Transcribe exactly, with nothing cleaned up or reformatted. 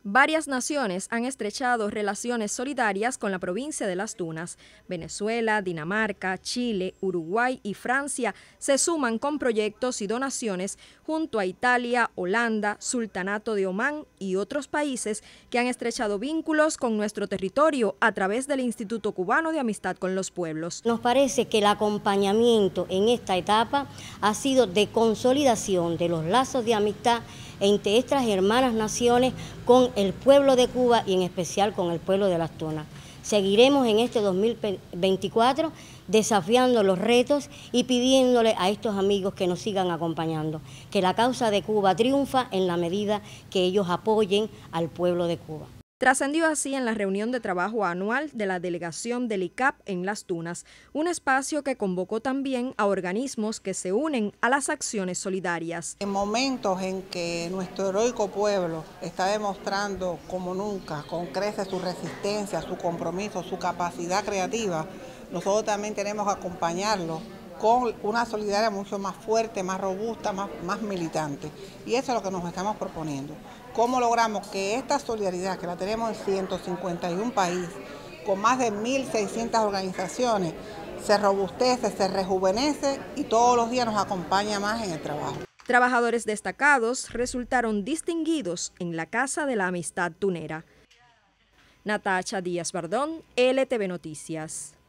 Varias naciones han estrechado relaciones solidarias con la provincia de Las Tunas. Venezuela, Dinamarca, Chile, Uruguay y Francia se suman con proyectos y donaciones junto a Italia, Holanda, Sultanato de Omán y otros países que han estrechado vínculos con nuestro territorio a través del Instituto Cubano de Amistad con los Pueblos. Nos parece que el acompañamiento en esta etapa ha sido de consolidación de los lazos de amistad entre estas hermanas naciones con el pueblo de Cuba y en especial con el pueblo de Las Tunas. Seguiremos en este dos mil veinticuatro desafiando los retos y pidiéndole a estos amigos que nos sigan acompañando, que la causa de Cuba triunfa en la medida que ellos apoyen al pueblo de Cuba. Trascendió así en la reunión de trabajo anual de la delegación del I C A P en Las Tunas, un espacio que convocó también a organismos que se unen a las acciones solidarias. En momentos en que nuestro heroico pueblo está demostrando como nunca, con creces su resistencia, su compromiso, su capacidad creativa, nosotros también tenemos que acompañarlo con una solidaridad mucho más fuerte, más robusta, más, más militante. Y eso es lo que nos estamos proponiendo. ¿Cómo logramos que esta solidaridad, que la tenemos en ciento cincuenta y un países, con más de mil seiscientas organizaciones, se robustece, se rejuvenece y todos los días nos acompaña más en el trabajo? Trabajadores destacados resultaron distinguidos en la Casa de la Amistad Tunera. Natacha Díaz Bardón, L T V Noticias.